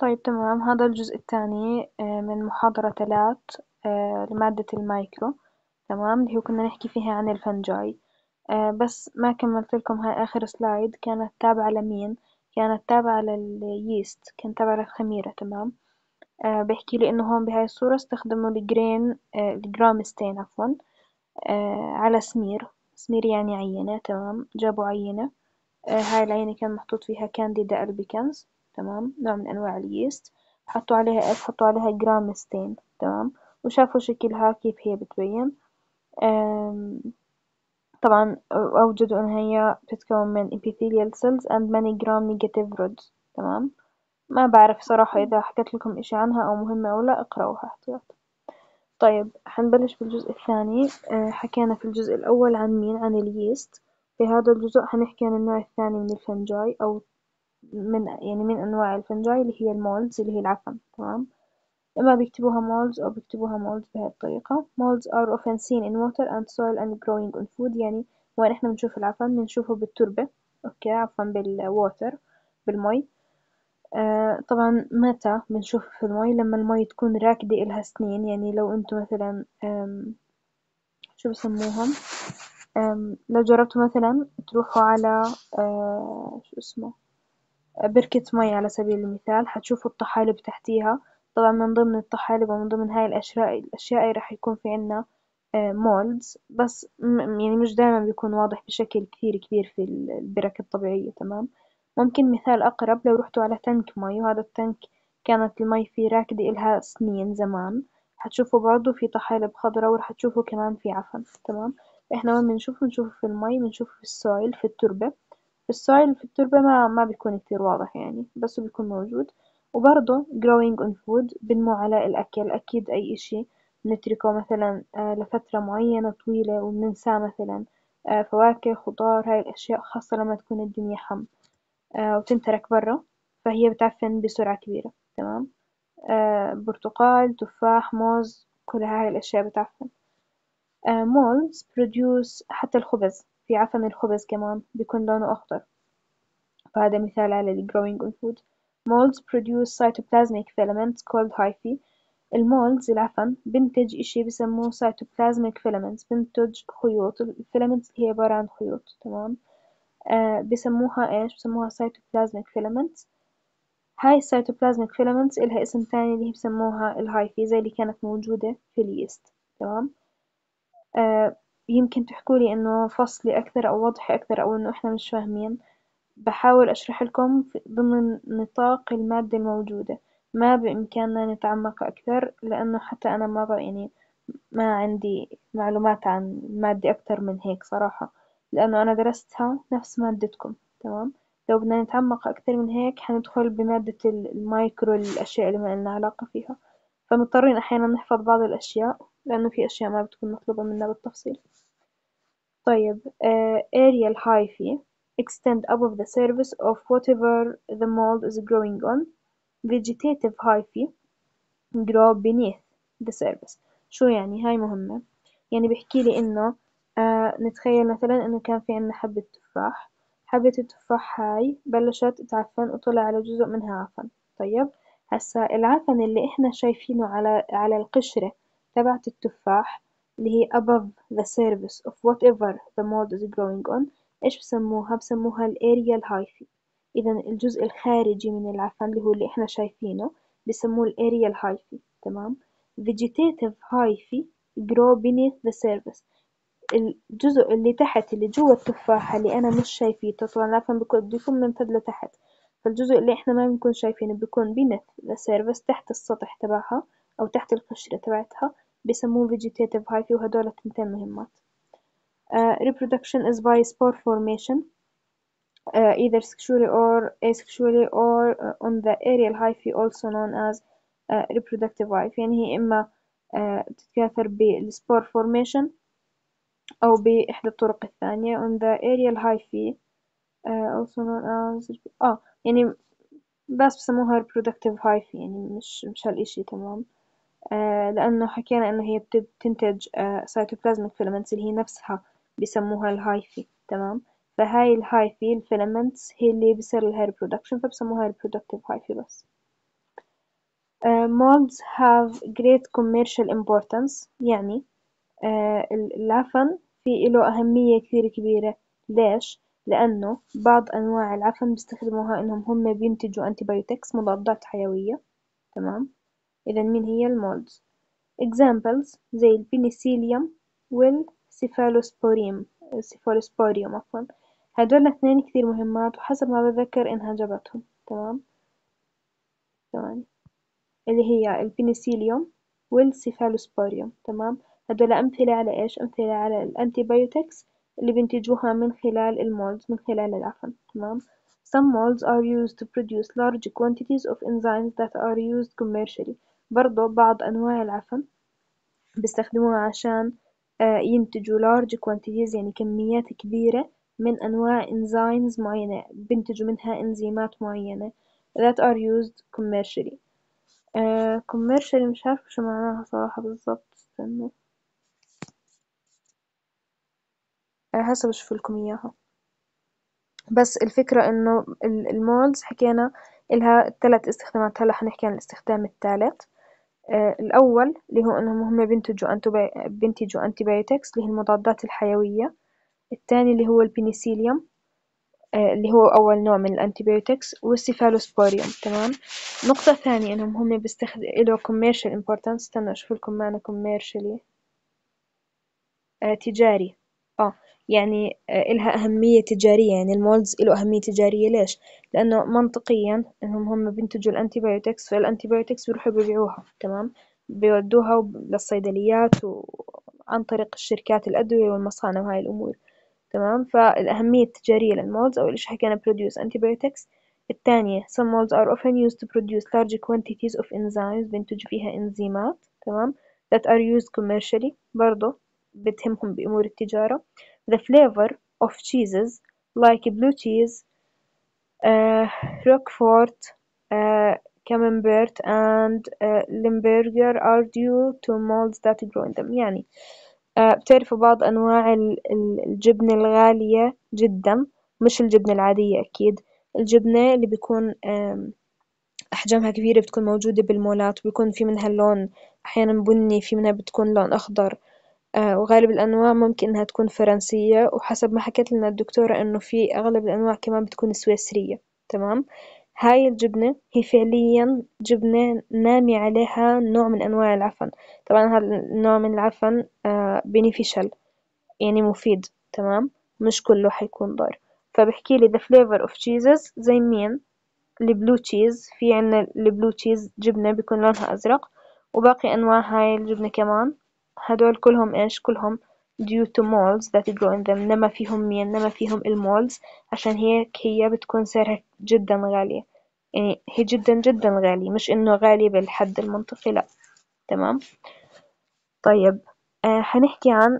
طيب تمام، هذا الجزء الثاني من محاضرة 3 لمادة المايكرو. تمام، اللي هو كنا نحكي فيها عن الفنجاي. بس ما كملت لكم هاي آخر سلايد، كانت تابعة لمين؟ كانت تابعة لليست، كانت تابعة للخميرة. تمام. بيحكي لي إنه هون بهاي الصورة استخدموا الجرامستين عفوا، على سمير يعني عينة. تمام، جابوا عينة. هاي العينة كان محطوط فيها كانديدا ألبيكانز. تمام، نوع من أنواع اليست. حطوا عليها إيش؟ حطوا عليها جرامستين. تمام، وشافوا شكلها كيف هي بتبين. آم، طبعا أوجدوا إن هي بتتكون من epithelial cells and many gram negative rods. تمام. ما بعرف صراحة إذا حكيت لكم إشي عنها أو مهمة أو لا، اقرأوها احتياط. طيب حنبلش بالجزء الثاني. حكينا في الجزء الأول عن مين؟ عن اليست. في هذا الجزء حنحكي عن النوع الثاني من الفنجاي، أو من أنواع الفنجاي، اللي هي المولدز، اللي هي العفن. تمام. إما بيكتبوها مولدز أو بيكتبوها مولدز بهاي الطريقة. molds are often seen in water and soil and growing on food. يعني وين إحنا بنشوف العفن؟ بنشوفه بالتربة. أوكي، عفوا بالووتر، بالمي. طبعا متى بنشوفه في المي؟ لما المي تكون راكدة إلها سنين. يعني لو انتو مثلا شو بسموهم، لو جربتوا مثلا تروحوا على شو اسمه، بركة مي على سبيل المثال، حتشوفوا الطحالب تحتيها. طبعا من ضمن الطحالب ومن ضمن هاي الأشياء راح يكون في عنا مولدز، بس يعني مش دائما بيكون واضح بشكل كثير كبير في البرك الطبيعية. تمام. ممكن مثال أقرب، لو رحتوا على تنك مي، وهذا التنك كانت المي فيه راكدة إلها سنين زمان، حتشوفوا برضو في طحالب خضراء، وراح تشوفوا كمان في عفن. تمام. احنا وين بنشوفه في المي، بنشوفه في السويل، في التربة. السؤال في التربة ما بيكون كتير واضح يعني، بس بيكون موجود. وبرضه growing on food بنمو على الأكل. أكيد أي إشي بنتركه مثلا لفترة معينة طويلة وبننساه، مثلا فواكه، خضار، هاي الأشياء، خاصة لما تكون الدنيا حم وتنترك برا، فهي بتعفن بسرعة كبيرة. تمام. برتقال، تفاح، موز، كل هاي الأشياء بتعفن. molds produce، حتى الخبز، في عفن الخبز كمان بيكون لونه أخضر، فهذا مثال على ال growing on food. Molds produce cytoplasmic filaments called hyphae. المولدز العفن بنتج إشي بسموه cytoplasmic filaments، بنتج خيوط. الفيلامنتس هي عبارة عن خيوط. تمام. بسموها إيش؟ بسموها cytoplasmic filaments. هاي الcytoplasmic filaments إلها اسم تاني، اللي هي بسموها الهايفي، زي اللي كانت موجودة في اليست. تمام. يمكن تحكولي إنه فصلي أكثر أو وضحي أكثر، أو إنه إحنا مش فاهمين. بحاول أشرح لكم ضمن نطاق المادة الموجودة. ما بإمكاننا نتعمق أكثر، لأنه حتى أنا يعني ما عندي معلومات عن المادة أكثر من هيك صراحة، لأنه أنا درستها نفس مادتكم. تمام. لو بدنا نتعمق أكثر من هيك حندخل بمادة المايكرو، الأشياء اللي ما لنا علاقة فيها، فمضطرين أحيانا نحفظ بعض الأشياء، لأنه في أشياء ما بتكون مطلوبة منا بالتفصيل. طيب aerial hyphae extend above the surface of whatever the mold is growing on. Vegetative hyphae grow beneath the surface. شو يعني؟ هاي مهمة. يعني بيحكي لي إنه نتخيل مثلا إنه كان في عنا حبة تفاح. حبة التفاح هاي بلشت تعفن وطلع على جزء منها عفن. طيب، هسا العفن اللي إحنا شايفينه على القشرة تبعت التفاح، اللي هي above the surface of whatever the mold is growing on، إيش بسموها؟ بسموها ال aerial hyphae. إذا الجزء الخارجي من العفن اللي هو اللي إحنا شايفينه بسموه ال aerial hyphae. تمام. vegetative hyphae grow beneath the surface. الجزء اللي تحت، اللي جوا التفاحة، اللي أنا مش شايفيته، طبعا العفن بيكون ممتد لتحت، فالجزء اللي إحنا ما بنكون شايفينه بيكون beneath the surface، تحت السطح تبعها أو تحت القشرة تبعتها، بيسموه vegetative hyphae. وهدول التنتين مهمات. reproduction is by spore formation, either sexually or asexually, or on the aerial hyphae also known as reproductive hyphae. يعني هي إما تتكاثر بالspore formation أو بإحدى الطرق الثانية. on the aerial hyphae also known as يعني بس بسموها reproductive hyphae، يعني مش هالإشي. تمام. لأنه حكينا إنه هي بتنتج cytoplasmic filaments، اللي هي نفسها بسموها الهايفي. تمام. فهاي الهايفي الفيلامنتس هي اللي بيصير لها reproduction، فبسموها reproductive hyphae بس. molds have great commercial importance. يعني العفن في له أهمية كثير كبيرة. ليش؟ لأنه بعض أنواع العفن بيستخدموها إنهم هم بينتجوا antibiotics مضادات حيوية. تمام. إذا مين هي المولدز؟ examples زي البنسيليوم والسيفالوسبوريوم عفوا. هدول الاثنين كثير مهمات، وحسب ما بذكر إنها جابتهم. تمام. تمام. اللي هي البنسيليوم والسيفالوسبوريوم. تمام. هدول أمثلة على إيش؟ أمثلة على الأنتيبيوتكس اللي بنتجوها من خلال المولدز، من خلال العفن. تمام. Some molds are used to produce large quantities of enzymes that are used commercially. برضو بعض أنواع العفن بيستخدموها عشان ينتجوا large quantities، يعني كميات كبيرة من أنواع enzymes معينة، بينتجوا منها إنزيمات معينة that are used commercially. commercially مش عارفة شو معناها صراحة بالضبط، استنى هسه بشوف لكم إياها. بس الفكرة إنه المولز حكينا إلها 3 استخدامات. هلا حنحكي عن الاستخدام الثالث. الأول اللي هو إنهم هم بينتجوا antibiotics اللي هي المضادات الحيوية. الثاني اللي هو البنسيليوم اللي هو أول نوع من الأنتيبيوتكس، والسيفالوسبوريوم. تمام. نقطة ثانية إنهم هم له commercial importance. استنى أشوف لكم معنى commercially. تجاري. يعني إلها أهمية تجارية. يعني المولدز إله أهمية تجارية. ليش؟ لأنه منطقيا إنهم هم بينتجوا الأنتيبيوتكس، فالأنتيبيوتكس بيروحوا بيبيعوها. تمام. بيودوها للصيدليات وعن طريق الشركات الأدوية والمصانع وهاي الأمور. تمام. فالأهمية التجارية للمولدز أول إشي حكينا produce antibiotics. الثانية some molds are often used to produce large quantities of enzymes بينتج فيها إنزيمات. تمام. that are used commercially برضو بتهمهم بأمور التجارة. the flavor of cheeses like blue cheese, uh, Roquefort, uh, Camembert and Limburger are due to molds that grow in them. يعني بتعرفوا بعض أنواع الجبنة الغالية جدا، مش الجبنة العادية أكيد. الجبنة اللي بيكون أحجامها كبيرة بتكون موجودة بالمولات، وبيكون في منها اللون أحيانا بني، في منها بتكون لون أخضر. وغالب الأنواع ممكن إنها تكون فرنسية، وحسب ما حكت لنا الدكتورة إنه في أغلب الأنواع كمان بتكون سويسرية. تمام. هاي الجبنة هي فعليا جبنة نامي عليها نوع من أنواع العفن. طبعا هذا النوع من العفن beneficial، يعني مفيد. تمام. مش كله حيكون ضار. فبحكي لي the flavor of cheeses زي مين؟ البلو تشيز. في عنا البلو تشيز جبنة بيكون لونها أزرق، وباقي أنواع هاي الجبنة كمان. هدول كلهم إيش؟ كلهم due to molds that grow in them. نما فيهم مين؟ نما فيهم المولز. عشان هيك هي بتكون سعرها جدا غالية. يعني هي جدا جدا غالية، مش إنه غالية بالحد المنطقي، لا. تمام. طيب حنحكي عن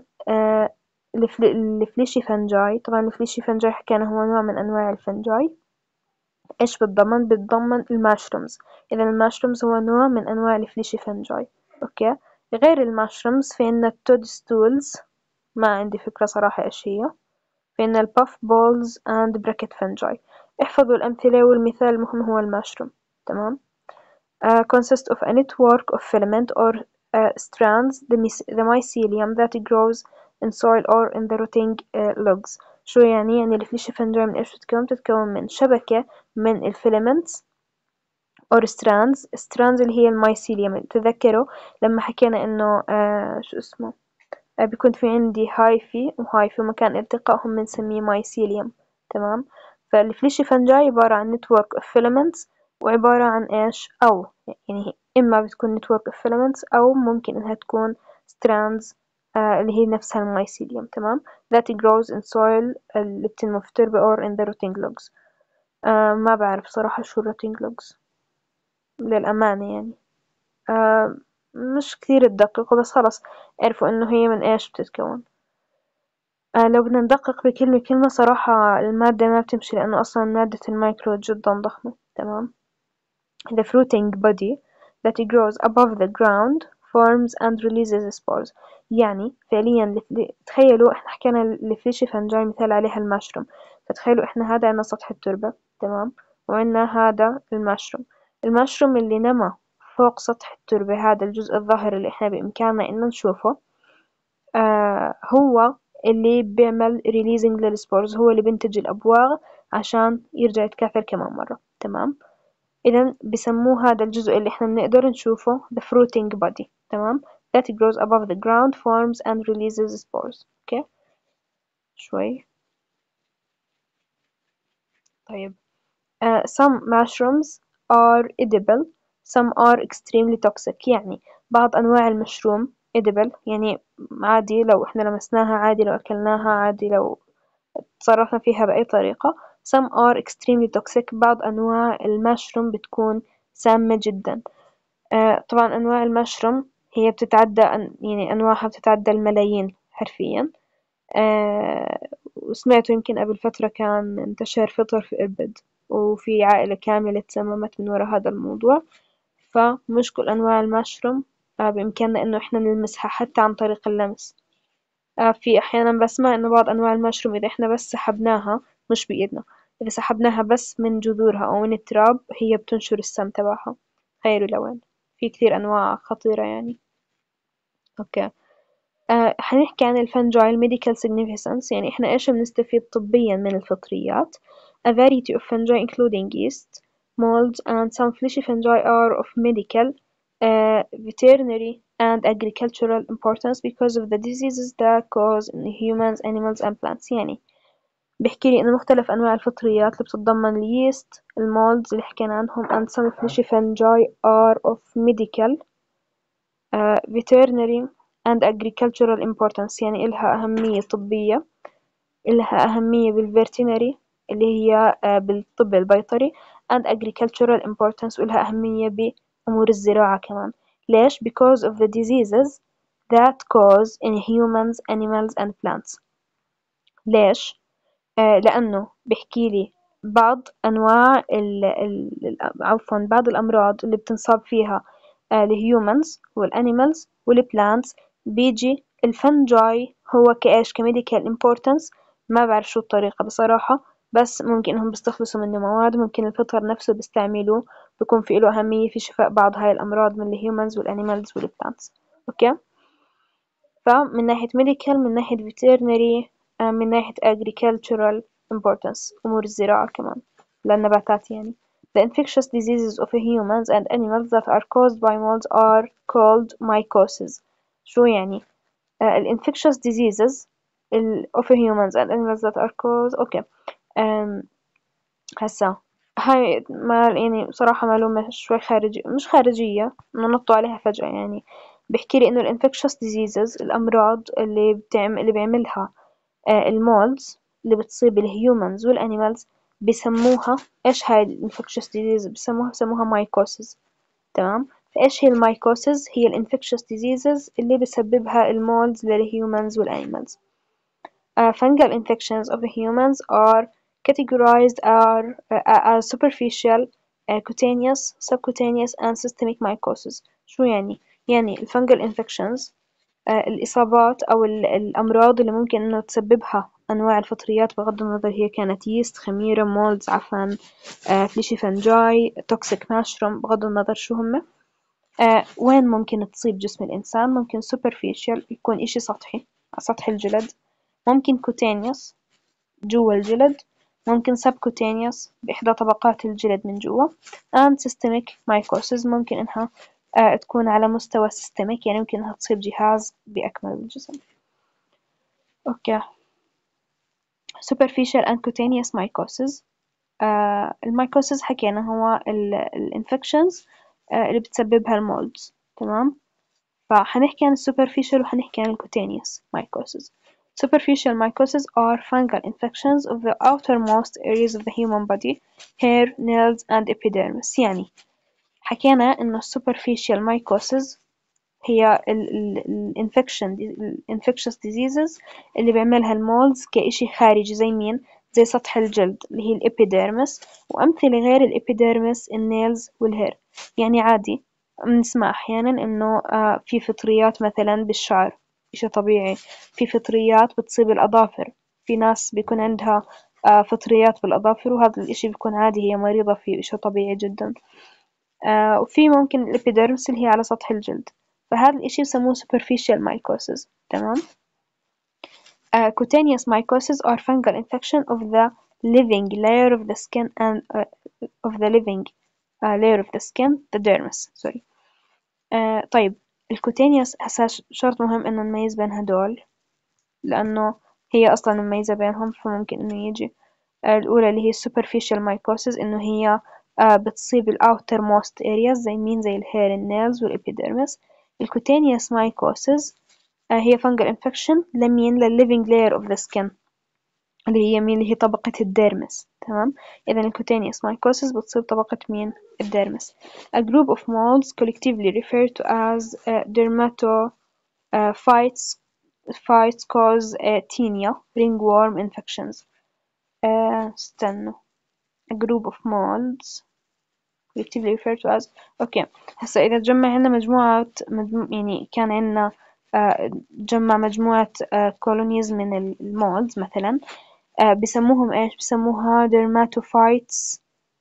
الفليشي فنجاي. طبعا الفليشي فنجاي حكينا هو نوع من أنواع الفنجاي. إيش بتضمن الماشرومز. إذا الماشرومز هو نوع من أنواع الفليشي فنجاي. أوكي. غير الماشرومز في عنا التودستولز، ما عندي فكرة صراحة إيش هي. في عنا الباف بولز and براكت فنجاي. احفظوا الأمثلة، والمثال المهم هو الماشروم. تمام. Consists of a network of filament or strands, the mycelium that grows in soil or in the rotting logs. شو يعني؟ يعني الفليشة فنجاي من إيش بتتكون؟ بتتكون من شبكة من الفيلامنتس or strands اللي هي المايسيليوم. تذكروا لما حكينا إنه شو اسمه بيكون في عندي هايفي وهايفي، ومكان التقائهم بنسميه مايسيليوم. تمام. فالفليشي فنجاي عبارة عن network of filaments، وعبارة عن إيش؟ أو يعني إما بتكون network of filaments أو ممكن إنها تكون strands اللي هي نفسها المايسيليوم. تمام. that grows in soil اللي بتنمو في التربة or in the rotting logs. ما بعرف صراحة شو rotting logs للأمانة يعني. آه مش كثير تدققوا، بس خلص عرفوا إنه هي من إيش بتتكون. لو بدنا ندقق بكلمة كلمة صراحة المادة ما بتمشي، لأنه أصلا مادة المايكرو جدا ضخمة. تمام. The fruiting body that grows above the ground forms and releases spores. يعني فعليا تخيلوا احنا حكينا الفيشي فنجاي مثال عليها المشروم. فتخيلوا احنا عنا سطح التربة. تمام. وعنا هذا المشروم. المشروم اللي نما فوق سطح التربة، هذا الجزء الظاهر اللي احنا بإمكاننا إنه نشوفه، هو اللي بيعمل ريليزنج للسبورز، هو اللي بينتج الأبواق عشان يرجع يتكاثر كمان مرة. تمام، إذا بسموه هذا الجزء اللي احنا بنقدر نشوفه the fruiting body. تمام، that grows above the ground, forms and releases spores. اوكي شوي. طيب some mushrooms are edible, some are extremely toxic. يعني بعض أنواع المشروم edible، يعني عادي لو احنا لمسناها، عادي لو أكلناها، عادي لو تصرفنا فيها بأي طريقة. some are extremely toxic، بعض أنواع المشروم بتكون سامة جدا. طبعا أنواع المشروم هي بتتعدى يعني أنواعها بتتعدى الملايين حرفيا. وسمعته يمكن قبل فترة كان انتشر فطر في إربد، وفي عائلة كاملة تسممت من وراء هذا الموضوع. فمش كل أنواع المشروم بإمكاننا إنه إحنا نلمسها حتى عن طريق اللمس. في أحيانا بسمع إنه بعض أنواع المشروم إذا إحنا بس سحبناها، مش بإيدنا، إذا سحبناها بس من جذورها أو من التراب، هي بتنشر السم تبعها. تخيلوا لوين. في كثير أنواع خطيرة يعني. أوكي. حنحكي عن الفنجاي medical significance، يعني إحنا إيش بنستفيد طبيا من الفطريات. A variety of fungi including yeast, molds and some fleshy fungi are of medical, veterinary and agricultural importance because of the diseases that cause in humans, animals and plants. يعني بحكي لي إنه مختلف أنواع الفطريات اللي بتتضمن اليست، المولدز اللي حكينا عنهم and some fleshy fungi are of medical, veterinary and agricultural importance. يعني إلها أهمية طبية، إلها أهمية بالفيرتينري اللي هي بالطب البيطري and agricultural importance، وإلها أهمية بأمور الزراعة كمان. ليش؟ because of the diseases that cause in humans, animals and plants. ليش؟ لأنه بحكي لي بعض أنواع عفوا بعض الأمراض اللي بتنصاب فيها الهيومنز والأنيمالز والبلانتس، بيجي الفنجاي هو كإيش كميديكال إمبورتانس. ما بعرف شو الطريقة بصراحة، بس ممكن إنهم بيستخلصوا منه مواد، ممكن الفطر نفسه بيستعملوه، بيكون في له أهمية في شفاء بعض هاي الأمراض من الهيومنز والأنيمالز والبلانتس. أوكي، فمن ناحية medical، من ناحية veterinary، من ناحية agricultural importance أمور الزراعة كمان للنباتات يعني. The infectious diseases of humans and animals that are caused by molds are called mycosis. شو يعني؟ infectious diseases of humans and animals that are caused. أوكي. هسا هاي ما يعني صراحة معلومة شوي خارجية، مش خارجية، ننطوا عليها فجأة يعني. بحكي لي إنه الانفكشوس ديزيزز الأمراض اللي بيعملها المولدز اللي بتصيب الهيومنز والأنيمالز، بسموها إيش هاي الانفكشوس ديزيز؟ بسموها مايكوسيس. تمام، فإيش هي المايكوسيس؟ هي الانفكشوس ديزيزز اللي بسببها المولدز للهيومنز والأنيمالز. Fungal infections of humans are categorized as superficial, cutaneous, subcutaneous and systemic mycosis. شو يعني؟ يعني الفنجل infections الإصابات أو الأمراض اللي ممكن إنه تسببها أنواع الفطريات، بغض النظر هي كانت يست، خميرة، مولدز، عفن، فليشي فنجاي، توكسيك ماشروم، بغض النظر شو هم. وين ممكن تصيب جسم الإنسان؟ ممكن superficial يكون إشي سطحي على سطح الجلد، ممكن cutaneous جوا الجلد، ممكن subcutaneous بإحدى طبقات الجلد من جوا، and systemic mycosis ممكن إنها تكون على مستوى systemic، يعني ممكن إنها تصيب جهاز بأكمل الجسم. أوكي. superficial and cutaneous mycosis. المايكوسيس حكينا هو الانفكشنز اللي بتسببها المولدز. تمام، فحنحكي عن superficial وحنحكي عن cutaneous mycosis. Superficial mycosis are fungal infections of the outermost areas of the human body, hair, nails and epidermis. يعني حكينا إنه superficial mycosis هي infectious diseases اللي بيعملها المولدز كإشي خارجي، زي مين؟ زي سطح الجلد اللي هي الإبيديرمس، وأمثلة غير الإبيديرمس النيلز والهير. يعني عادي بنسمع أحيانا إنه في فطريات مثلا بالشعر، إشي طبيعي. في فطريات بتصيب الأظافر، في ناس بيكون عندها فطريات بالأظافر، وهذا الإشي بيكون عادي، هي مريضة فيه، إشي طبيعي جدا. وفي ممكن الإبيديرمس اللي هي على سطح الجلد، فهذا الإشي بسموه superficial mycosis. تمام. cutaneous mycosis are fungal infection of the living layer of the skin and of the living layer of the skin, the dermis. sorry. طيب الكوتينيوس هسا شرط مهم إنه نميز بين هدول، لأنه هي أصلا مميزة بينهم، فممكن إنه يجي الأولى اللي هي superficial mycosis، إنه هي بتصيب ال outermost areas زي مين، زي الهير، النيلز، والإبيديرمس. الكوتينيوس mycosis هي fungal infection لمين، لل living layer of the skin اللي هي مين، اللي هي طبقة الديرمس. تمام. إذا الكوتينيوس mycosis بتصيب طبقة مين، الديرمس. A group of molds collectively referred to as dermatophytes cause tinea ringworm infections. استنوا. A group of molds collectively referred to as. أوكي. هسا إذا تجمع عنا يعني كان عنا جمع مجموعة colonies من المولدز مثلا، بسموهم إيش، بسموها dermatophytes.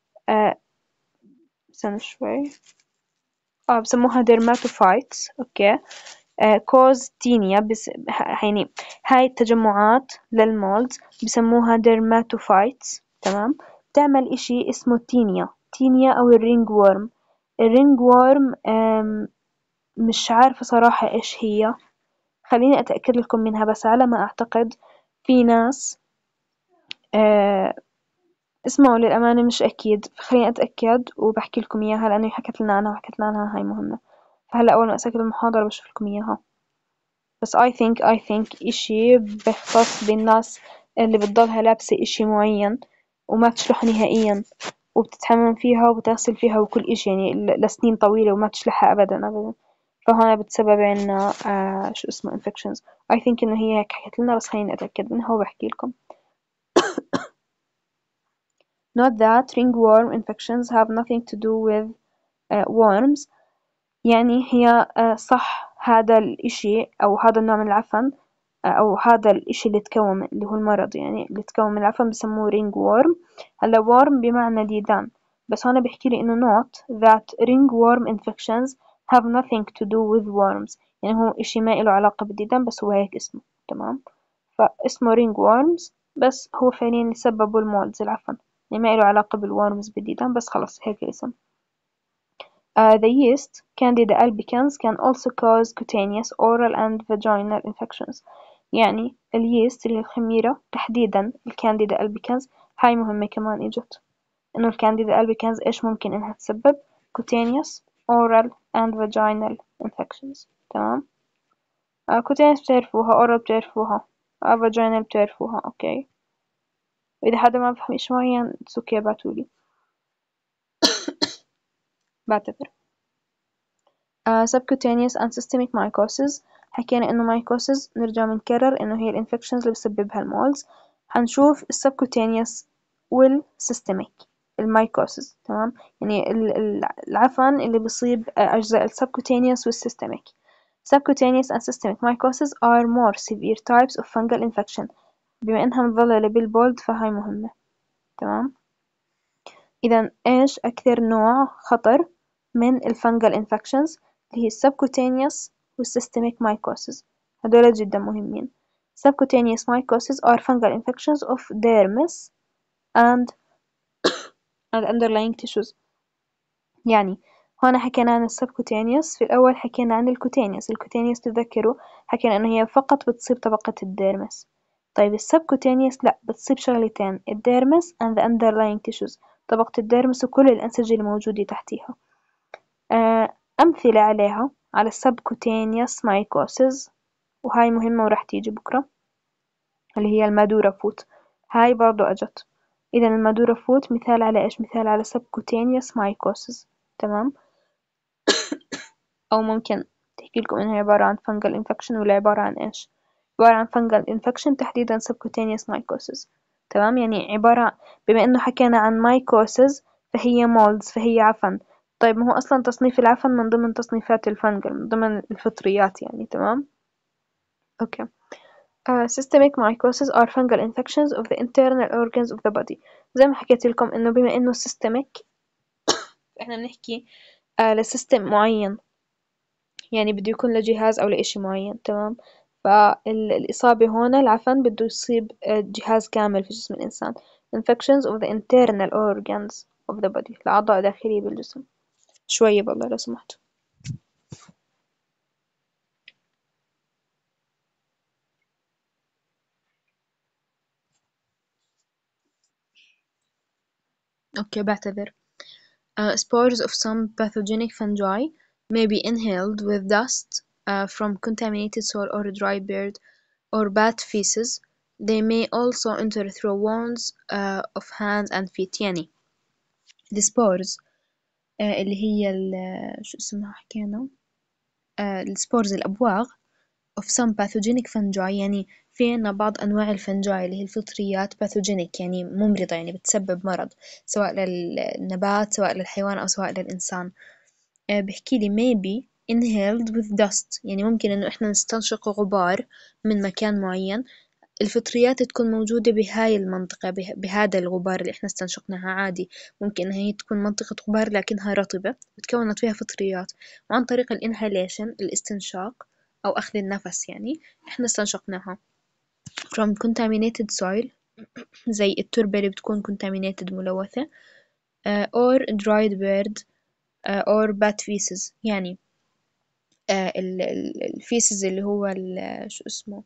استنوا شوي. بسموها dermatophytes. أوكي. cause tinea يعني هاي التجمعات للمولدز بسموها dermatophytes. تمام. بتعمل إشي اسمه تينيا أو الرينج وورم. الرينج وورم مش عارفة صراحة إيش هي، خليني أتأكد لكم منها، بس على ما أعتقد في ناس اسمعوا للأمانة مش أكيد، خليني أتأكد وبحكي لكم إياها، لأنه حكت لنا عنها وحكت لنا عنها، هاي مهمة. فهلا أول ما أسجل المحاضرة بشوف لكم إياها. بس I think إشي بيختص بالناس اللي بتضلها لابسة إشي معين وما تشلح نهائيا، وبتتحمم فيها وبتغسل فيها وكل إشي يعني لسنين طويلة وما تشلحها أبدا أبدا، فهنا بتسبب عنا شو اسمه infections. I think إنه هي هيك حكت لنا، بس خليني أتأكد منها وبحكي لكم. Note that ringworm infections have nothing to do with worms. يعني هي صح هذا الإشي أو هذا النوع من العفن أو هذا الإشي اللي تكون اللي هو المرض يعني اللي تكون من العفن بسموه رينج وورم. هلا وورم بمعنى ديدان، بس هنا بيحكي لي إنه note that ringworm infections have nothing to do with worms، يعني هو إشي ما إله علاقة بالديدان، بس هو هيك اسمه. تمام. فاسمه رينج وورمز، بس هو فعليا يسببوا المولدز العفن، يعني ما إله علاقة بالورمز بالديدان، بس خلص هيك الاسم. The yeast Candida albicans can also cause cutaneous, oral and vaginal infections. يعني اليست اللي هي الخميرة تحديدا الكانديدا albicans، هاي مهمة كمان إجت، إنه الكانديدا albicans إيش ممكن إنها تسبب cutaneous, oral and vaginal infections. تمام. cutaneous بتعرفوها، oral بتعرفوها، vaginal بتعرفوها. أوكي. وإذا حدا ما بفهم إيش معين سوكي بعتولي بعتذر. subcutaneous and systemic mycosis. حكينا إنه mycosis نرجع بنكرر إنه هي الانفكشنز اللي بسببها المولز. هنشوف السبكوتينيوس والسيستميك المايكوسيس. تمام. يعني العفن اللي بيصيب أجزاء السبكوتينيوس والسيستميك. Subcutaneous and systemic mycosis are more severe types of fungal infection. بما إنها متظللة بالبولد فهاي مهمة. تمام. إذا إيش أكثر نوع خطر من الفنجل infections اللي هي subcutaneous والsystemic mycosis، هدول جدا مهمين. Subcutaneous mycosis are fungal infections of dermis and underlying tissues. يعني هنا حكينا عن السبكوتينيوس، في الأول حكينا عن الكوتينيوس تذكروا حكينا إنه هي فقط بتصيب طبقة الديرمس. طيب السبكوتينيوس لأ، بتصيب شغلتين، الديرمس and the underlying tissues، طبقة الديرمس وكل الأنسجة الموجودة تحتيها. أمثلة عليها على السبكوتينيوس مايكوسيس، وهاي مهمة وراح تيجي بكرة، اللي هي المادورا فوت، هاي برضو أجت. إذا المادورا فوت مثال على إيش، مثال على سبكوتينيوس مايكوسيس. تمام. أو ممكن تحكي لكم إنها عبارة عن fungal infection ولا عبارة عن إيش، عبارة عن fungal infection تحديدا subcutaneous mycosis. تمام. يعني عبارة، بما إنه حكينا عن mycosis فهي molds فهي عفن. طيب ما هو أصلا تصنيف العفن من ضمن تصنيفات الفنجل، من ضمن الفطريات يعني. تمام. أوكي. Systemic mycosis are fungal infections of the internal organs of the body. زي ما حكيت لكم إنه بما إنه systemic إحنا بنحكي لسيستم معين، يعني بده يكون لجهاز أو لإشي معين. تمام. فالإصابة هون العفن بده يصيب جهاز كامل في جسم الإنسان. infections of the internal organs of the body، الأعضاء الداخلية بالجسم. شوية بالله لو سمحت. أوكي بعتذر. Spores of some pathogenic fungi may be inhaled with dust from contaminated soil or dry bird or bat feces. They may also enter through wounds of hands and feet. يعني the spores اللي هي شو اسمها حكينا، السبورز الأبواغ of some pathogenic fungi، يعني في عنا بعض أنواع الفنجاي اللي هي الفطريات pathogenic يعني ممرضة، يعني بتسبب مرض سواء للنبات سواء للحيوان أو سواء للإنسان. بحكي لي maybe inhaled with dust، يعني ممكن إنه إحنا نستنشق غبار من مكان معين. الفطريات تكون موجودة بهاي المنطقة، بهذا الغبار اللي إحنا استنشقناها عادي. ممكن إن هي تكون منطقة غبار لكنها رطبة وتكونت فيها فطريات، وعن طريق الانهاليشن الاستنشاق أو أخذ النفس يعني إحنا استنشقناها. from contaminated soil زي التربة اللي بتكون contaminated ملوثة، or dried bird or bat feces، يعني الفيسز اللي هو شو اسمه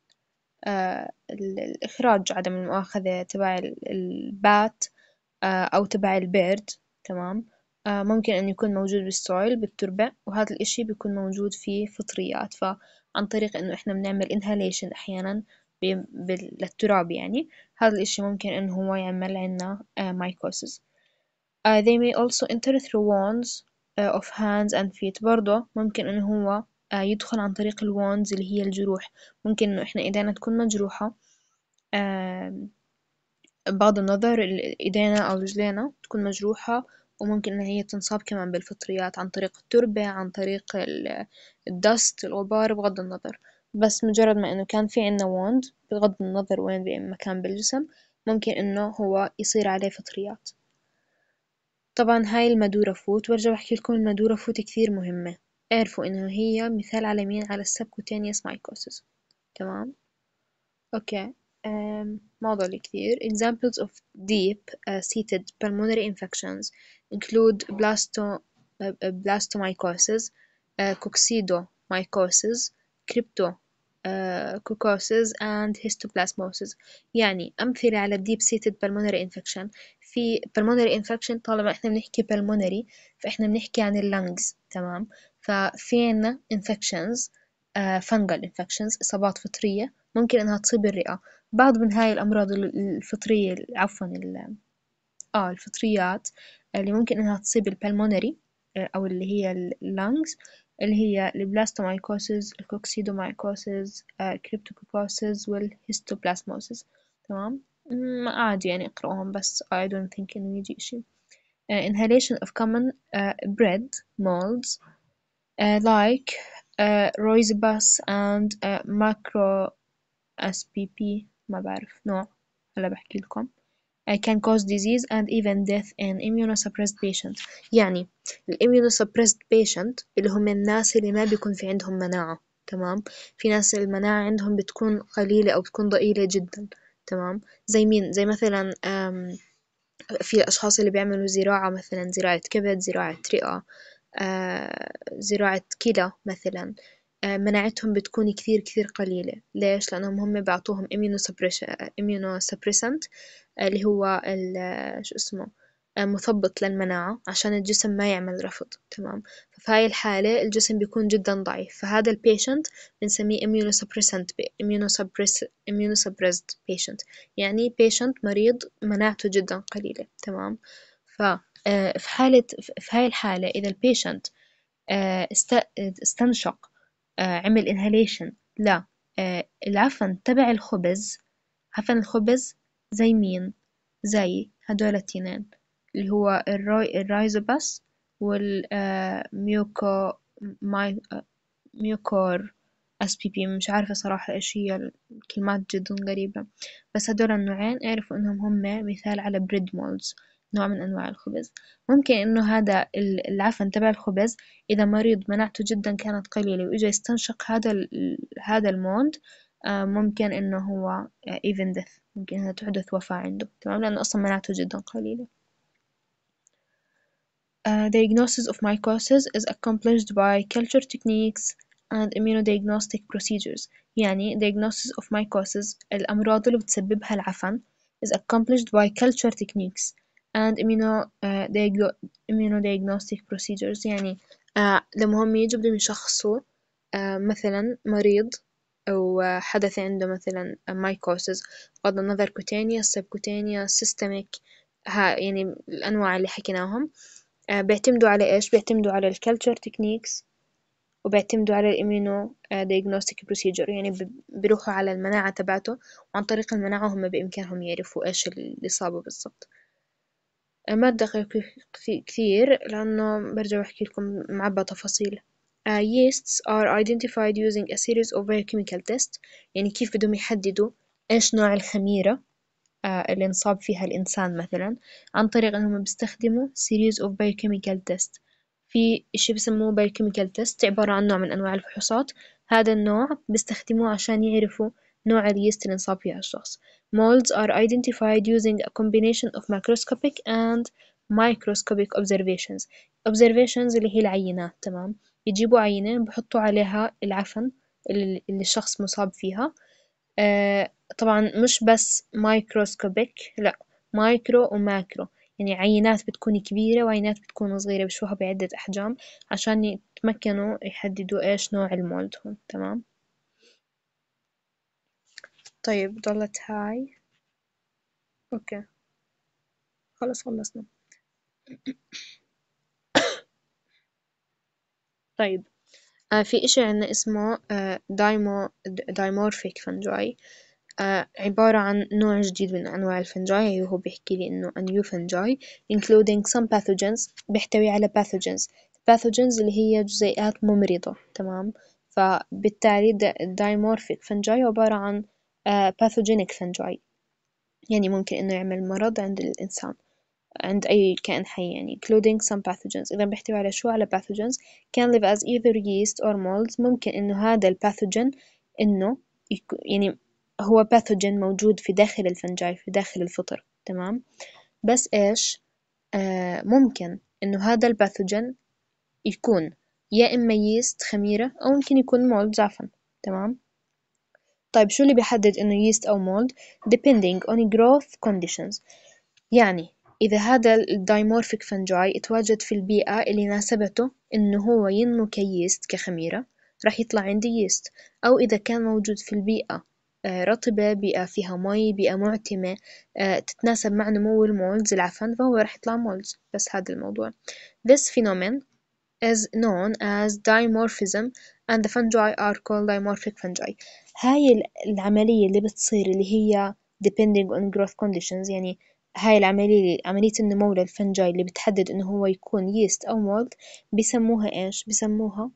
الإخراج عدم المؤاخذة تبع البات أو تبع البيرد. تمام. ممكن أن يكون موجود بالسويل بالتربة، وهذا الإشي بيكون موجود في فطريات. فعن طريق إنه إحنا بنعمل inhalation أحيانا للتراب، يعني هذا الإشي ممكن إنه هو يعمل عنا mycosis. They may also enter through wounds of hands and feet. برضه ممكن إنه هو يدخل عن طريق الوونز اللي هي الجروح. ممكن إنه إحنا إيدينا تكون مجروحة، بغض النظر إيدينا أو رجلينا تكون مجروحة، وممكن إن هي تنصاب كمان بالفطريات عن طريق التربة، عن طريق الدست الغبار، بغض النظر. بس مجرد ما إنه كان في عنا ووند بغض النظر وين بأي مكان بالجسم ممكن إنه هو يصير عليه فطريات. طبعا هاي المادورة فوت، وارجع بحكي لكم المادورة فوت كثير مهمة. اعرفوا إنه هي مثال على مين؟ على السبكوتينيوس مايكوسيس. تمام. أوكي. موضوع كثير. examples of deep seated pulmonary infections include blastomycosis, coccidomycosis, cryptococcosis and histoplasmosis. يعني أمثلة على deep seated pulmonary infection. في pulmonary infection طالما إحنا بنحكي pulmonary فإحنا بنحكي عن اللنجز. تمام. ففي عنا infections fungal infections إصابات فطرية ممكن إنها تصيب الرئة. بعض من هاي الأمراض الفطرية عفوا الفطريات اللي ممكن إنها تصيب البلمونري أو اللي هي اللنجز، اللي هي البلاستومايكوسيس، الكوكسيدومايكوسيس، كريبتوكوكوسيس والهيستوبلازموسيس. تمام. عادي يعني اقرأهم بس I don't think إنه يجي إشي. inhalation of common bread molds like Rosibus and macro SPP، ما بعرف نوع هلا بحكي لكم. can cause disease and even death in immunosuppressed patients. يعني ال immunosuppressed patient اللي هم الناس اللي ما بيكون في عندهم مناعة. تمام. في ناس المناعة عندهم بتكون قليلة أو بتكون ضئيلة جدا. تمام. زي مين؟ زي مثلا في الأشخاص اللي بيعملوا زراعة، مثلا زراعة كبد، زراعة رئة، زراعة كلى مثلا. مناعتهم بتكون كثير كثير قليلة. ليش؟ لأنهم هم بيعطوهم immunosuppressant اللي هو شو اسمه مثبط للمناعة عشان الجسم ما يعمل رفض. تمام. ففي هاي الحالة الجسم بيكون جدا ضعيف، فهذا البيشنت بنسميه immunosuppressed patient، يعني patient مريض مناعته جدا قليلة. تمام. في حالة في هاي الحالة إذا البيشنت استنشق عمل inhalation لا العفن تبع الخبز. عفن الخبز زي مين؟ زي هدول التنين اللي هو الرايزوباس والميوكو ميوكور SPP. مش عارفة صراحة إيش هي الكلمات جدا غريبة، بس هدول النوعين اعرفوا إنهم هم مثال على بريد مولز نوع من أنواع الخبز. ممكن إنه هذا العفن تبع الخبز إذا مريض مناعته جدا كانت قليلة وإجا يستنشق هذا المولد، ممكن إنه هو even death، ممكن إنها تحدث وفاة عنده، تمام، لأنه أصلا مناعته جدا قليلة. Diagnosis of mycosis is accomplished by culture techniques and immunodiagnostic procedures. يعني diagnosis of mycosis الأمراض اللي بتسببها العفن is accomplished by culture techniques and immunodiagnostic procedures. يعني لما هم يجوا بدهم يشخصوا مثلا مريض أو حدث عنده مثلا mycosis، بغض النظر cutaneous subcutaneous systemic، يعني الأنواع اللي حكيناهم. بيعتمدوا على إيش؟ بيعتمدوا على الكالتشر تكنيكس، وبيعتمدوا على الإيمينو دايجنوستيك بروسيجر، يعني بيروحوا على المناعة تبعته، وعن طريق المناعة هم بإمكانهم يعرفوا إيش الإصابة بالضبط. ما أدقق كثير لأنه برجع أحكي لكم معبى تفاصيل. Yeasts are identified using a series of biochemical tests. يعني كيف بدهم يحددوا إيش نوع الخميرة اللي انصاب فيها الإنسان مثلا، عن طريق أنهم بيستخدموا series of biochemical test. في إشي بسموه biochemical test، عبارة عن نوع من أنواع الفحوصات. هذا النوع بيستخدموه عشان يعرفوا نوع اليست اللي انصاب فيها الشخص. Molds are identified using a combination of macroscopic and microscopic observations. Observations اللي هي العينات، تمام، يجيبوا عينة بحطوا عليها العفن اللي الشخص مصاب فيها. طبعا مش بس مايكروسكوبيك، لا، مايكرو وماكرو، يعني عينات بتكون كبيرة وعينات بتكون صغيرة، بشوفها بعدة أحجام عشان يتمكنوا يحددوا إيش نوع المولد هون، تمام. طيب ضلت هاي، أوكي خلص خلصنا. طيب في إشي عنا اسمه دايمورفيك فنجاي. عبارة عن نوع جديد من أنواع الفنجاي. هو بيحكي لي إنه a new fungi including some pathogens، بيحتوي على pathogens اللي هي جزيئات ممرضة، تمام. فبالتالي dimorphic fungi عبارة عن pathogenic fungi، يعني ممكن إنه يعمل مرض عند الإنسان، عند أي كائن حي، يعني including some pathogens. إذا بيحتوي على شو؟ على pathogens can live as either yeast or molds. ممكن إنه هذا الباثوجين إنه يعني هو باثوجين موجود في داخل الفنجاي، في داخل الفطر، تمام. بس إيش؟ ممكن إنه هذا الباثوجين يكون يا إما ييست خميرة، أو ممكن يكون مولد عفن، تمام. طيب شو اللي بيحدد إنه ييست أو مولد؟ depending on growth conditions. يعني إذا هذا الدايمورفيك فنجاي اتواجد في البيئة اللي ناسبته إنه هو ينمو كيست كخميرة، راح يطلع عندي يست. أو إذا كان موجود في البيئة رطبة، بيئة فيها مي، بيئة معتمة تتناسب مع نمو المولدز العفن، فهو راح يطلع مولدز. بس هذا الموضوع. This phenomenon is known as dimorphism and the fungi are called dimorphic fungi. هاي العملية اللي بتصير اللي هي depending on growth conditions، يعني هاي العملية، عملية النمو للفنجاي اللي بتحدد إنه هو يكون يست أو مولد، بيسموها إيش؟ بيسموها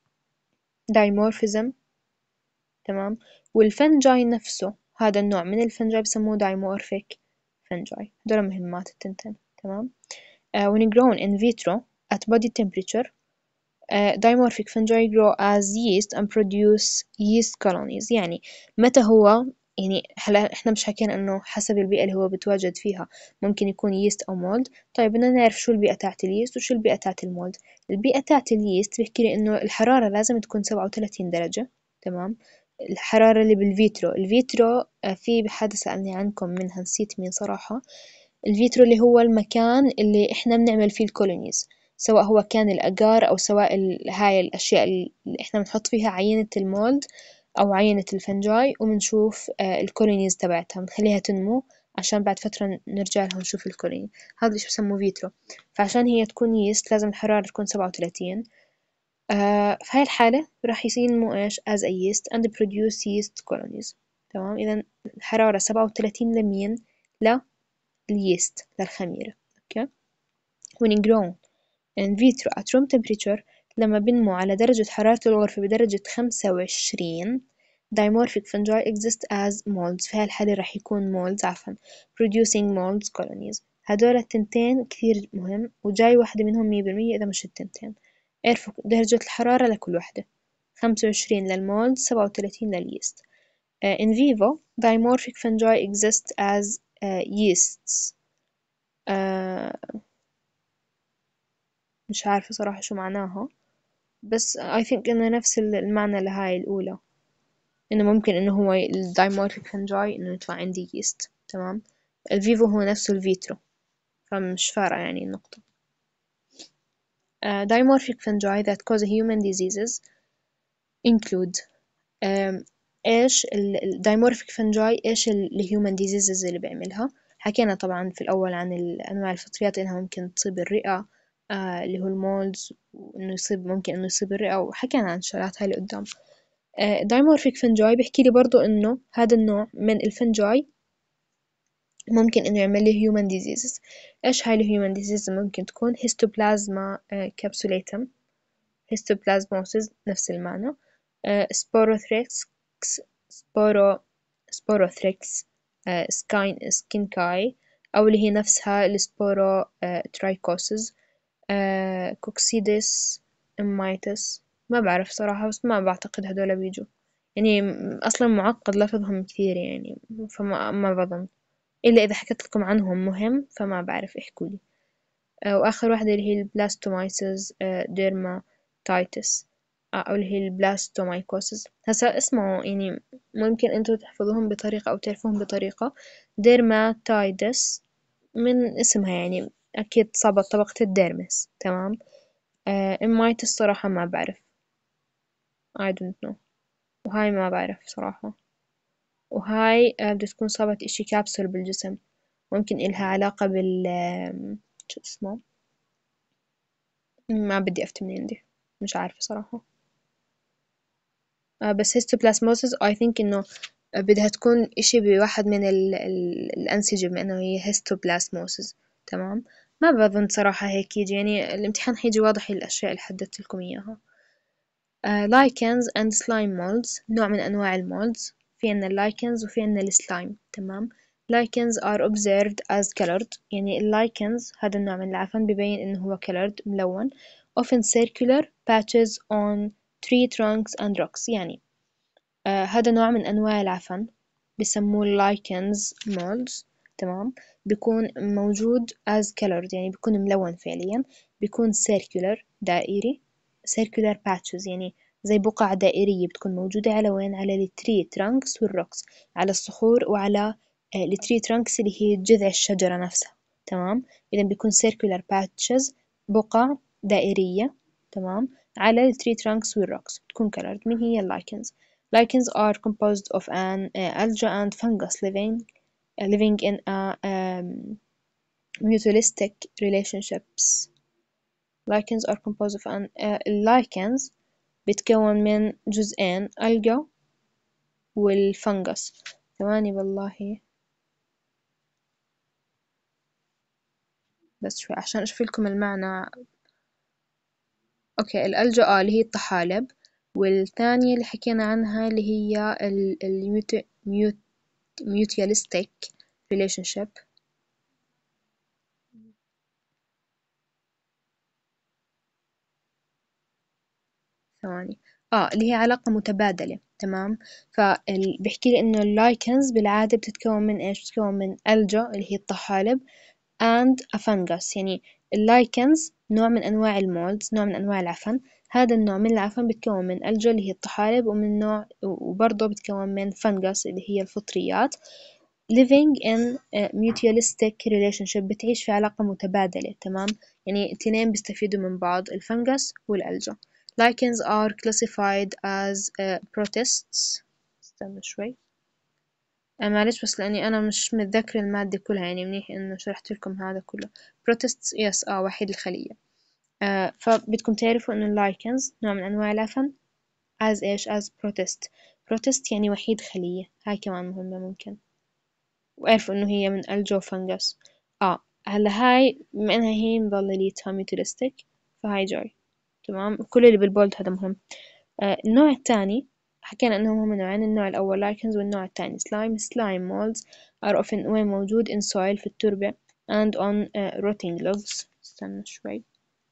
dimorphism، تمام. والفنجاي نفسه، هذا النوع من الفنجاي بسموه dimorphic fungi. هدول مهمات التنتين، تمام. when grown in vitro at body temperature dimorphic fungi grow as yeast and produce yeast colonies. يعني متى هو، يعني هلا احنا مش حكينا انه حسب البيئة اللي هو بتواجد فيها ممكن يكون ييست او مولد. طيب بدنا نعرف شو البيئة تاعت اليست وشو البيئة تاعت المولد. البيئة تاعت اليست بيحكي لي انه الحرارة لازم تكون 37 درجة، تمام. الحرارة اللي بالفيترو، الفيترو في حدا سألني عنكم منها، نسيت مين صراحة. الفيترو اللي هو المكان اللي احنا بنعمل فيه الكولونيز، سواء هو كان الأجار أو سواء هاي الأشياء اللي إحنا بنحط فيها عينة المولد أو عينة الفنجاي، وبنشوف الكولونيز تبعتها، بنخليها تنمو عشان بعد فترة نرجع لها نشوف الكولوني. هذا إيش بسموه فيترو. فعشان هي تكون يست لازم الحرارة تكون 37. في هاي الحالة راح ينمو إيش as a yeast and produce yeast colonies، تمام. إذا الحرارة 37 لمين؟ لليست، للخميرة، أوكي. when grown in vitro at room temperature، لما بنمو على درجة حرارة الغرفة بدرجة 25، dimorphic fungi exist as molds. في هالحالة راح يكون molds عفوا producing molds colonies. هدول التنتين كثير مهم، وجاي واحدة منهم 100% إذا مش التنتين. اعرفوا درجة الحرارة لكل واحدة، 25 للمولد، 37 لليست. In vivo, dimorphic fungi exist as yeasts. مش عارفة صراحة شو معناها، بس I think إنه نفس المعنى لهاي الأولى، إنه ممكن إنه هو الدايمورفيك فنجاي إنه يطلع عندي يست. تمام. الفيفو هو نفسه الفيترو، فمش فارقة يعني النقطة. Dimorphic fungi that cause human diseases include إيش الدايمورفيك فنجاي، إيش الهيومن ديزيزز اللي بيعملها. حكينا طبعا في الأول عن أنواع الفطريات إنها ممكن تصيب الرئة، اللي هو المولز، وإنه يصيب ممكن إنه يصيب الرئة، وحكينا عن الشغلات هاي اللي قدام. دايمورفيك فنجاي بيحكي لي برضو إنه هذا النوع من الفنجاي ممكن إنه يعمل لي human diseases. إيش هاي الهيومن diseases؟ ممكن تكون هيستوبلازما كابسوليتم، هيستوبلازموسيس نفس المعنى، سبوروثريكس، سبورو سبوروثريكس، سكينكاي، أو اللي هي نفسها السبورو ترايكوسز، كوكسيدس، إمايتس. ما بعرف صراحة، بس ما بعتقد هدول بيجوا يعني، أصلا معقد لفظهم كثير يعني، فما ما بظن إلا إذا حكيت لكم عنهم مهم، فما بعرف احكولي. وآخر واحدة اللي هي البلاستومايسز ديرماتايتس، أو اللي هي البلاستومايكوسز. هسا اسمعوا يعني، ممكن انتوا تحفظوهم بطريقة أو تعرفوهم بطريقة. ديرماتايدس من اسمها يعني أكيد صابت طبقة الديرمس. تمام. إمايتس صراحة ما بعرف، I don't know. وهاي ما بعرف صراحة. وهاي بدها تكون صابت إشي كابسول بالجسم، ممكن إلها علاقة بال شو اسمه، ما بدي أفتي من عندي، مش عارفة صراحة. بس هيستوبلاسموسيس I think إنه بدها تكون إشي بواحد من الأنسجة، بما إنه هي هيستوبلاسموسيس. تمام. ما بظن صراحة هيك يجي يعني، الامتحان حيجي واضح الأشياء اللي حددت لكم إياها. لايكنز and slime molds، نوع من أنواع المولدز. في عنا اللايكنز وفي عنا السلايم. تمام. لايكنز are observed as colored، يعني اللايكنز هذا النوع من العفن ببين إنه هو colored ملون. often circular patches on tree trunks and rocks، يعني هذا نوع من أنواع العفن بسموه لايكنز molds. تمام. بيكون موجود as colored، يعني بيكون ملون فعليا. بيكون circular دائري، circular patches يعني زي بقع دائرية، بتكون موجودة على وين؟ على التري ترانكس والروكس، على الصخور وعلى التري ترانكس اللي هي جذع الشجرة نفسها. تمام. إذا بيكون circular patches، بقع دائرية. تمام. على التري ترانكس والروكس بتكون colored. من هي اللايكنز؟ Lichens are composed of an algae and fungus living in a mutualistic relationships. Lichens are composed of an lichens بتكون من جزئين، alga والفنجس. ثواني والله، بس شوي عشان أشوف لكم المعنى. أوكي، الألجا اللي هي الطحالب، والثانية اللي حكينا عنها اللي هي mutualistic relationship. ثواني، اللي هي علاقة متبادلة. تمام. بيحكي لي إنه اللايكنز بالعادة بتتكون من إيش؟ بتتكون من ألجا اللي هي الطحالب and a fungus، يعني اللايكنز نوع من أنواع المولدز، نوع من أنواع العفن. هذا النوع من العفن بتكون من ألجا اللي هي الطحالب، ومن نوع وبرضه بتكون من فنجس اللي هي الفطريات. living in a mutualistic relationship، بتعيش في علاقة متبادلة. تمام. يعني الاثنين بيستفيدوا من بعض، الفنجس والألجا. lichens are classified as protists. استنى شوي، معلش بس لأني أنا مش متذكرة المادة كلها، يعني منيح إنه شرحت لكم هذا كله. protists يس وحيد الخلية. فبدكم تعرفوا إنه اللايكنز نوع من أنواع العفن as إيش؟ as protist. protist يعني وحيد خلية، هاي كمان مهمة ممكن. وعرفوا إنه هي من الجو فنجس. هلا هاي بما إنها هي مظلليتها ميتلستيك، فهاي جاي. تمام. كل اللي بالبولد هذا مهم. النوع الثاني حكينا إنهم هم نوعين، النوع الأول لايكنز والنوع الثاني سلايم. سلايم molds are often وين موجود in soil في التربة and on rotting logs. استنى شوي.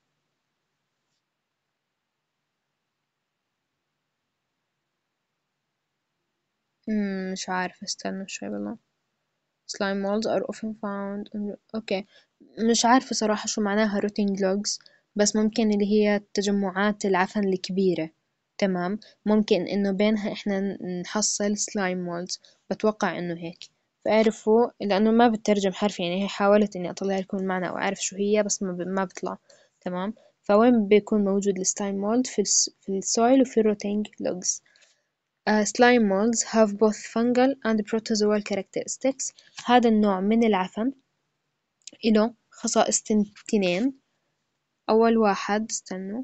مش عارفة، استنى شوي والله. slime molds are often found on... اوكي، مش عارفة صراحة شو معناها rotting logs، بس ممكن اللي هي تجمعات العفن الكبيرة. تمام، ممكن انه بينها احنا نحصل slime molds، بتوقع انه هيك. فاعرفوا لانه ما بترجم حرف، يعني هي حاولت اني اطلع لكم المعنى او اعرف شو هي، بس ما بطلع. تمام. فوين بيكون موجود السلايم مولد؟ في السويل وفي الروتينج لوجز. slime molds have both fungal and protozoal characteristics. هذا النوع من العفن له خصائص تنين. أول واحد، استنوا.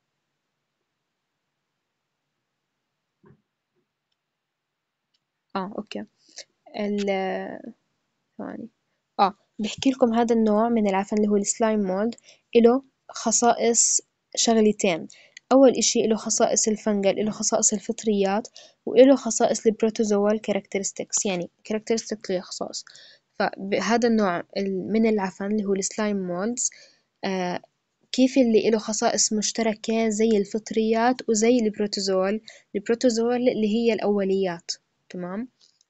أوكي. ال ثواني. بحكي لكم هذا النوع من العفن اللي هو السلايم مولد له خصائص شغلتين. أول إشي له خصائص الفنجل، له خصائص الفطريات، وله خصائص البروتوزوال كاركترستكس. يعني كاركترستكس هي خصائص. فهذا النوع من العفن اللي هو السلايم مولدز، كيف اللي له خصائص مشتركة زي الفطريات وزي البروتوزول. البروتوزول اللي هي الأوليات. تمام.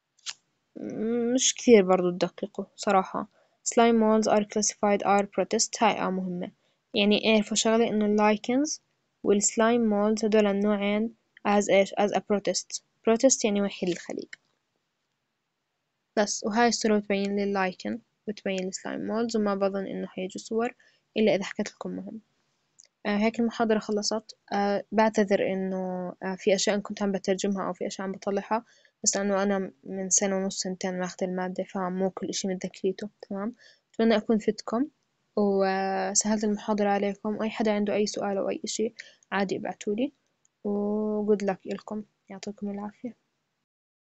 مش كثير برضو تدققوا صراحة. slime molds are classified are protist. هاي مهمة. يعني اعرفوا شغلة انه اللايكنز والسلايم molds هدول النوعين as ايش as a protist. protist يعني وحيد الخلية. بس وهاي الصورة بتبين لي اللايكن وتبين السلايم molds، وما بظن انه حيجوا صور الا اذا حكيت لكم مهم. هيك المحاضرة خلصت. بعتذر إنه في أشياء كنت عم بترجمها أو في أشياء عم بطلعها، بس لأنه أنا من سنة ونص سنتين ماخذة المادة، فمو كل إشي متذكريته. تمام. أتمنى أكون فدتكم وسهلت المحاضرة عليكم. وأي حدا عنده أي سؤال أو أي إشي عادي ابعتولي. و good luck إلكم، يعطيكم العافية.